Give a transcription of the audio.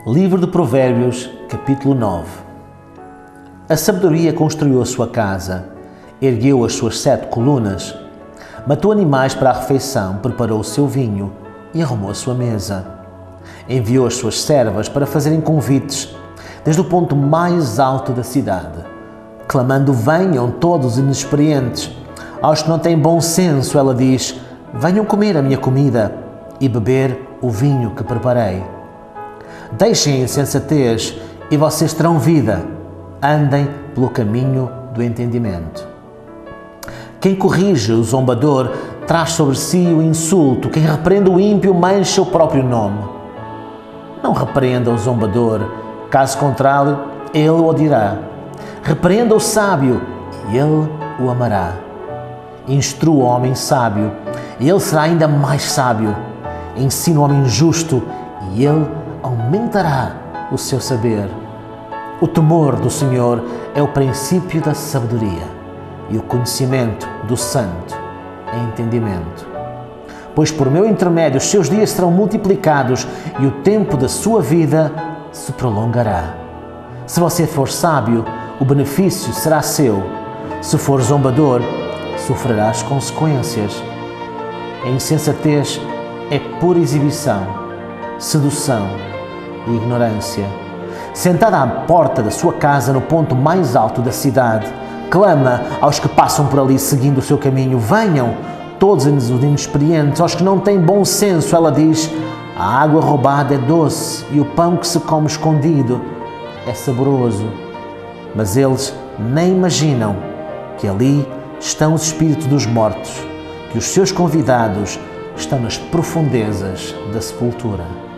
Livro de Provérbios, capítulo 9. A sabedoria construiu a sua casa, ergueu as suas 7 colunas, matou animais para a refeição, preparou o seu vinho e arrumou a sua mesa. Enviou as suas servas para fazerem convites desde o ponto mais alto da cidade, clamando: venham todos os inexperientes. Aos que não têm bom senso, ela diz: venham comer a minha comida e beber o vinho que preparei. Deixem a insensatez e vocês terão vida. Andem pelo caminho do entendimento. Quem corrige o zombador traz sobre si o insulto. Quem repreende o ímpio mancha o próprio nome. Não repreenda o zombador, caso contrário, ele o odiará. Repreenda o sábio e ele o amará. Instrua o homem sábio e ele será ainda mais sábio. Ensina o homem justo e ele aumentará o seu saber. O temor do Senhor é o princípio da sabedoria e o conhecimento do santo é entendimento. Pois por meu intermédio os seus dias serão multiplicados e o tempo da sua vida se prolongará. Se você for sábio, o benefício será seu. Se for zombador, sofrerá as consequências. A insensatez é pura exibição, sedução e ignorância. Sentada à porta da sua casa, no ponto mais alto da cidade, clama aos que passam por ali seguindo o seu caminho: venham todos os inexperientes. Aos que não têm bom senso, ela diz: a água roubada é doce e o pão que se come escondido é saboroso. Mas eles nem imaginam que ali estão os espíritos dos mortos, que os seus convidados estão nas profundezas da sepultura.